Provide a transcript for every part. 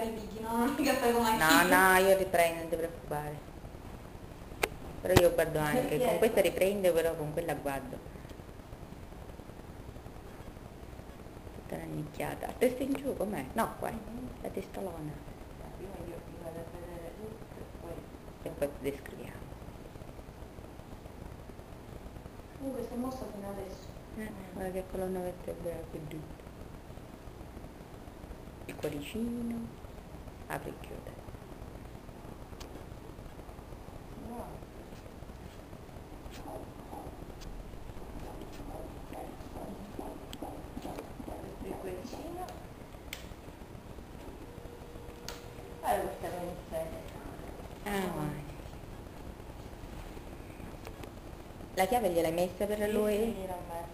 i picchi, no? Non mica fai come No, no, io riprendo, non ti preoccupare. Però io guardo anche, con questa riprendo, però con quella guardo. Tutta una nicchiata. A testa in giù, com'è? No, qua, la testolona. Prima io mi vado a vedere tutto E poi descriviamo. Comunque si è mossa fino adesso. Guarda che colonna vertebrale più dritta. Il cuoricino, apri e chiude. Il cuoricino. Allora questa è Ah, vai. La chiave gliel'hai messa per lui? Sì, l'ho messa.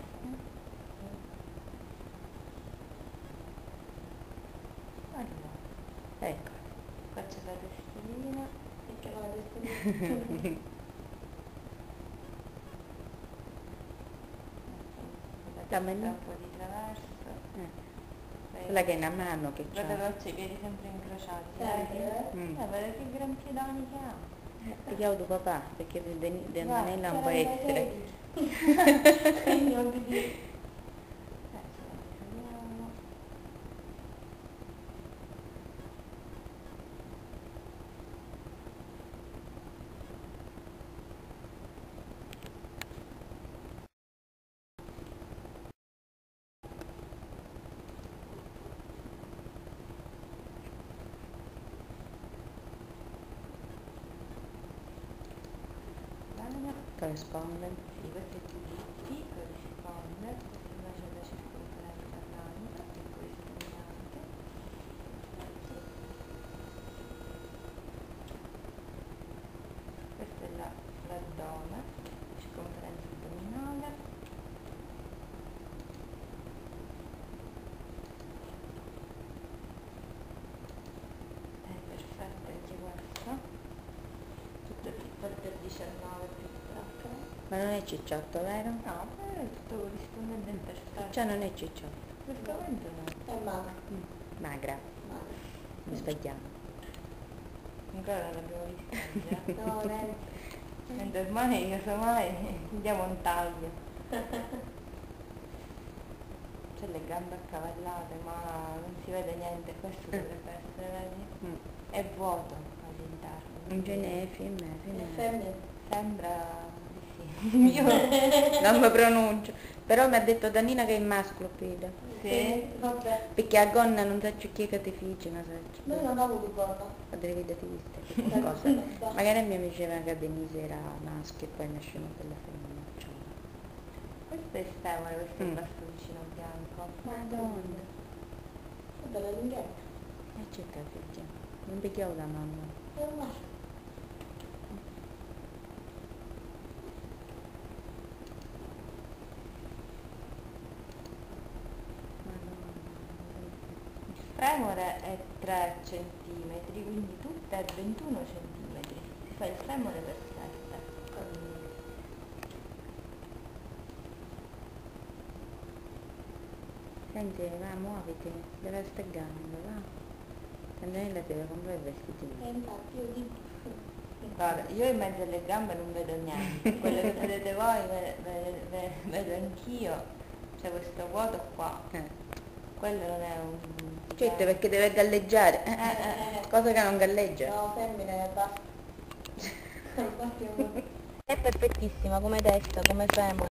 Allora, Ecco. qua c'è la testolina. E che va la testolina? Dammene. Un po' di traverso. Quella che è una mano che c'ha. Guarda che ho i piedi sempre incrociati. Guarda che gran piedoni che ha. Ti chiamo papà, perché di Antonella non può essere. Non ti dico. Corrisponde. Sì, questo è TDP, corrisponde, questo invece è la circonferenza atlantica, e questo neanche. Questo è l'addome, circonferenza addominale. È perfetto anche questo. Tutto per 19 più stracca. Ma non è cicciotto, vero? No, è tutto corrispondente in perfetto. Cioè non è cicciotto. Questo momento no. È magra. Magra. Mi sbagliamo. Ancora non l'abbiamo vista. No, niente. Ormai, casomai, diamo un taglio. C'è le gambe accavallate, ma non si vede niente. Questo dovrebbe essere, vedi? È vuoto all'interno. Non ce n'è, femmina. Sembra di sì. Io Non mi pronuncio. Però mi ha detto Dannina che è maschio, Pida. sì. Vabbè, Perché a gonna non so chi che ti fece, ma so. noi non abbiamo avuto gonna. A delle vite ti viste qualcosa. Magari mi diceva che Denise era maschio e poi nasceva quella femmina. Questo è stemore, questo è il bastoncino bianco. Madonna. Che bella lunghetta. E c'è sta figlia. Non picchiavo la mamma. È un maschio. Il femore è 3 cm, quindi tutta è 21 cm. Si fa il femore per 7. Senti, va, muoviti, deve stare gambe, va. Antonella deve comprare il vestitino. Infatti io dico. Guarda, io in mezzo alle gambe non vedo niente, quello che vedete voi vedo anch'io, c'è questo vuoto qua, quello non è un... Certo, perché deve galleggiare, cosa che non galleggia. No, femmine, basta. È perfettissima come testa, come femore.